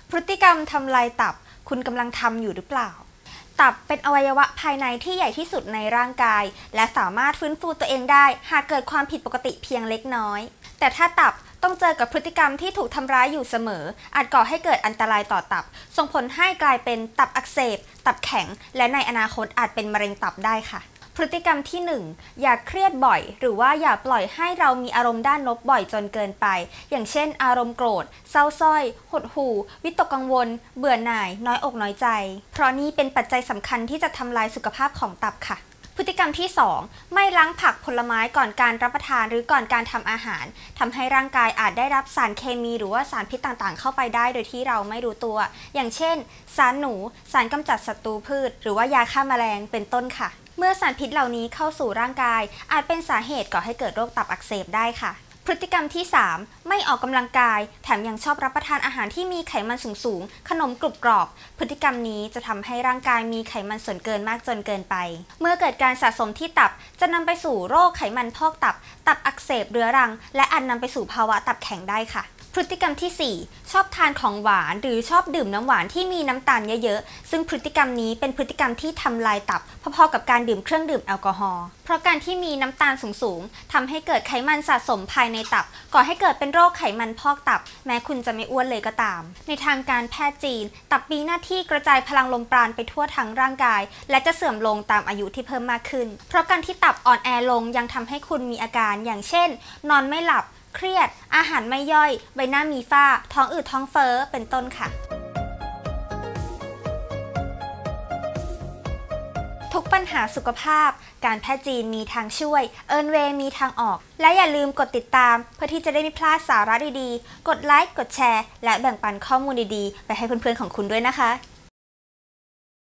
พฤติกรรมทำลายตับคุณกำลังทำอยู่หรือเปล่าตับเป็นอวัยวะภายในที่ใหญ่ที่สุดในร่างกายและสามารถฟื้นฟูตัวเองได้หากเกิดความผิดปกติเพียงเล็กน้อยแต่ถ้าตับต้องเจอกับพฤติกรรมที่ถูกทำร้ายอยู่เสมออาจก่อให้เกิดอันตรายต่อตับส่งผลให้กลายเป็นตับอักเสบตับแข็งและในอนาคตอาจเป็นมะเร็งตับได้ค่ะพฤติกรรมที่ 1 อย่าเครียดบ่อยหรือว่าอย่าปล่อยให้เรามีอารมณ์ด้านลบบ่อยจนเกินไปอย่างเช่นอารมณ์โกรธเศร้าส้อยหดหู่วิตกกังวลเบื่อหน่ายน้อยอกน้อยใจเพราะนี่เป็นปัจจัยสำคัญที่จะทำลายสุขภาพของตับค่ะพฤติกรรมที่ 2 ไม่ล้างผักผลไม้ก่อนการรับประทานหรือก่อนการทำอาหารทำให้ร่างกายอาจได้รับสารเคมีหรือว่าสารพิษต่างๆเข้าไปได้โดยที่เราไม่รู้ตัวอย่างเช่นสารหนูสารกำจัดศัตรูพืชหรือว่ายาฆ่าแมลงเป็นต้นค่ะเมื่อสารพิษเหล่านี้เข้าสู่ร่างกายอาจเป็นสาเหตุก่อให้เกิดโรคตับอักเสบได้ค่ะพฤติกรรมที่ 3 ไม่ออกกำลังกายแถมยังชอบรับประทานอาหารที่มีไขมันสูงขนมกรุบกรอบพฤติกรรมนี้จะทำให้ร่างกายมีไขมันส่วนเกินมากจนเกินไปเมื่อเกิดการสะสมที่ตับจะนำไปสู่โรคไขมันพอกตับอักเสบเรื้อรังและอาจนำไปสู่ภาวะตับแข็งได้ค่ะพฤติกรรมที่ 4 ชอบทานของหวานหรือชอบดื่มน้ำหวานที่มีน้ำตาลเยอะๆซึ่งพฤติกรรมนี้เป็นพฤติกรรมที่ทำลายตับพอๆกับการดื่มเครื่องดื่มแอลกอฮอล์เพราะการที่มีน้ำตาลสูงๆทำให้เกิดไขมันสะสมภายในตับก่อให้เกิดเป็นโรคไขมันพอกตับแม้คุณจะไม่อ้วนเลยก็ตามในทางการแพทย์จีนตับมีหน้าที่กระจายพลังลมปราณไปทั่วทั้งร่างกายและจะเสื่อมลงตามอายุที่เพิ่มมากขึ้นเพราะการที่ตับอ่อนแอลงยังทำให้คุณมีอาการอย่างเช่นนอนไม่หลับเครียดอาหารไม่ย่อยใบหน้ามีฝ้าท้องอืดท้องเฟ้อเป็นต้นค่ะทุกปัญหาสุขภาพการแพทย์จีนมีทางช่วยเอิร์นเวย์มีทางออกและอย่าลืมกดติดตามเพื่อที่จะได้ไม่พลาดสาระดีๆกดไลค์กดแชร์และแบ่งปันข้อมูลดีๆไปให้เพื่อนๆของคุณด้วยนะคะ